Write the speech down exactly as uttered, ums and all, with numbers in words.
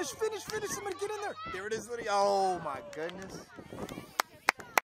finish, finish, finish. Somebody get in there. There it is, Lydia. Oh, my goodness.